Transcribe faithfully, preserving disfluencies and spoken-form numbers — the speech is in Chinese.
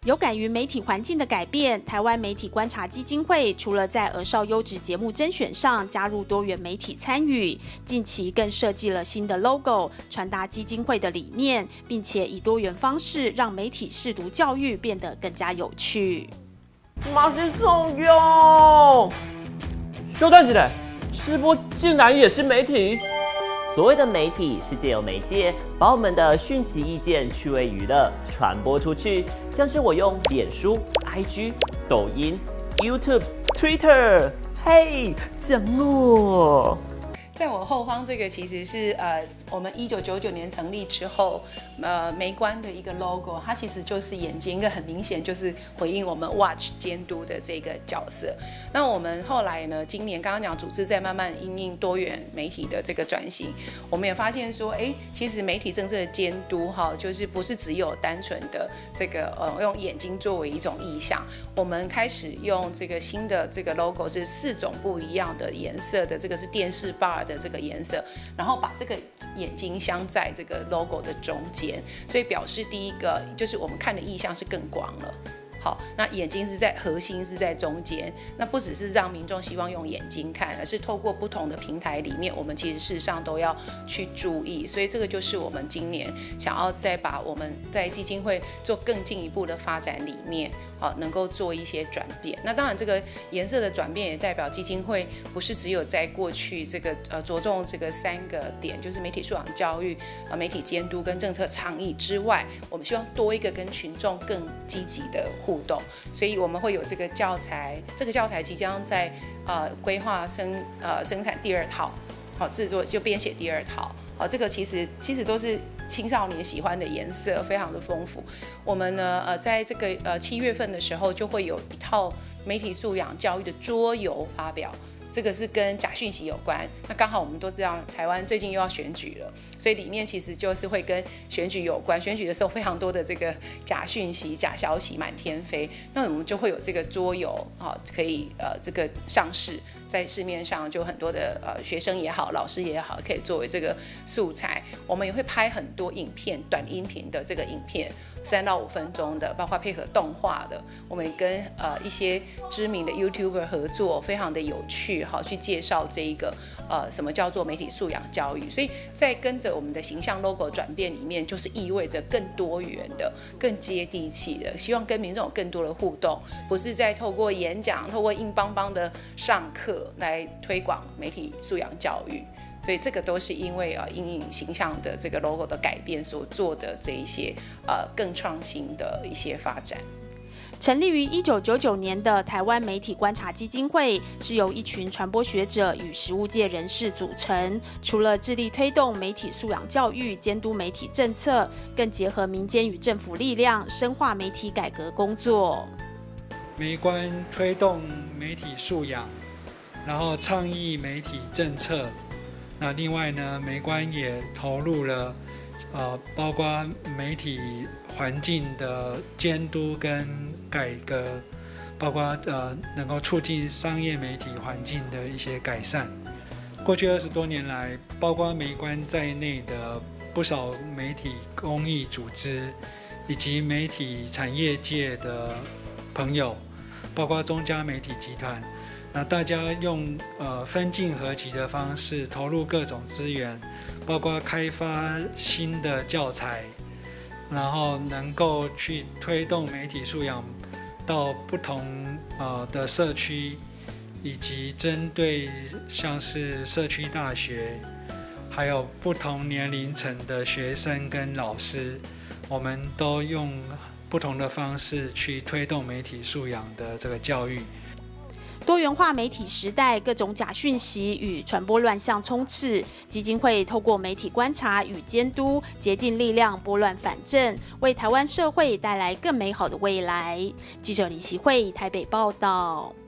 有感于媒体环境的改变，台湾媒体观察基金会除了在儿少优质节目甄选上加入多元媒体参与，近期更设计了新的 logo， 传达基金会的理念，并且以多元方式让媒体识读教育变得更加有趣。 马是送用，休蛋起来，吃播竟然也是媒体。 所谓的媒体是借由媒介把我们的讯息、意见、趣味、娱乐传播出去，像是我用脸书、I G、抖音、YouTube、Twitter， 嘿，降落。 在我后方这个其实是呃，我们一九九九年成立之后，呃，媒观的一个 logo， 它其实就是眼睛，一个很明显就是回应我们 watch 监督的这个角色。那我们后来呢，今年刚刚讲组织在慢慢因应多元媒体的这个转型，我们也发现说，哎，其实媒体政策的监督哈，就是不是只有单纯的这个呃用眼睛作为一种意象，我们开始用这个新的这个 logo 是四种不一样的颜色的，这个是电视 bar 的这个颜色，然后把这个眼睛镶在这个 logo 的中间，所以表示第一个就是我们看的意象是更广了。好，那眼睛是在核心是在中间，那不只是让民众希望用眼睛看，而是透过不同的平台里面，我们其实事实上都要去注意，所以这个就是我们今年想要再把我们在基金会做更进一步的发展里面，好，能够做一些转变。那当然，这个颜色的转变也代表基金会不是只有在过去这个呃着重这个三个点，就是媒体素养教育、呃媒体监督跟政策倡议之外，我们希望多一个跟群众更积极的互动，所以我们会有这个教材，这个教材即将在呃规划生呃生产第二套，好制作就编写第二套，好这个其实其实都是青少年喜欢的颜色，非常的丰富。我们呢呃在这个呃七月份的时候就会有一套媒体素养教育的桌游发表。这个是跟假讯息有关，那刚好我们都知道台湾最近又要选举了，所以里面其实就是会跟选举有关。选举的时候非常多的这个假讯息、假消息满天飞，那我们就会有这个桌游啊，可以呃这个上市，在市面上就很多的呃学生也好、老师也好，可以作为这个素材。我们也会拍很多影片、短音频的这个影片。三到五分钟的，包括配合动画的，我们跟呃一些知名的 YouTuber 合作，非常的有趣，好去介绍这一个呃什么叫做媒体素养教育。所以在跟着我们的形象 logo 转变里面，就是意味着更多元的、更接地气的，希望跟民众有更多的互动，不是在透过演讲、透过硬邦邦的上课来推广媒体素养教育。所以这个都是因为呃因应形象的这个 logo 的改变所做的这一些呃更创新的一些发展。 成立于一九九九年的台湾媒体观察基金会，是由一群传播学者与实务界人士组成。除了致力推动媒体素养教育、监督媒体政策，更结合民间与政府力量，深化媒体改革工作。 媒观推动媒体素养，然后倡议媒体政策。那另外呢，媒观也投入了，呃，包括媒体环境的监督跟改革，包括呃能够促进商业媒体环境的一些改善。过去二十多年来，包括媒观在内的不少媒体公益组织，以及媒体产业界的朋友，包括中嘉媒体集团。那大家用呃分进合集的方式投入各种资源，包括开发新的教材，然后能够去推动媒体素养到不同呃的社区，以及针对像是社区大学，还有不同年龄层的学生跟老师，我们都用不同的方式去推动媒体素养的这个教育。 多元化媒体时代，各种假讯息与传播乱象充斥。基金会透过媒体观察与监督，竭尽力量拨乱反正，为台湾社会带来更美好的未来。记者李习慧台北报道。